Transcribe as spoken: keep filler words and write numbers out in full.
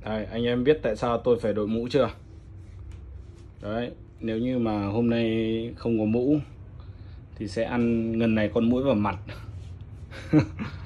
Đấy, anh em biết tại sao tôi phải đội mũ chưa? Đấy, nếu như mà hôm nay không có mũ thì sẽ ăn ngần này con muỗi vào mặt.